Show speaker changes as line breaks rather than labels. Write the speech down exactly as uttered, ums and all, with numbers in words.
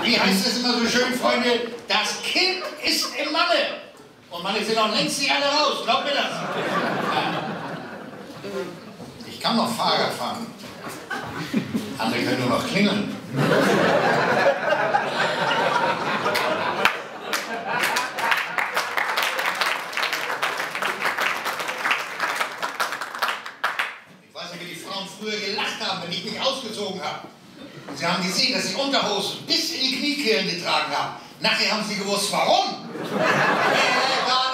Wie heißt es immer so schön, Freunde? Das Kind ist im Manne. Und Manne sind auch längst nicht alle raus, glaubt mir das. Ja. Ich kann noch Fahrrad fahren. Andere können nur noch klingeln. Ich weiß nicht, wie die Frauen früher gelacht haben, wenn ich mich ausgezogen habe. Sie haben gesehen, dass ich Unterhosen bis in die Kniekehlen getragen habe. Nachher haben sie gewusst, warum.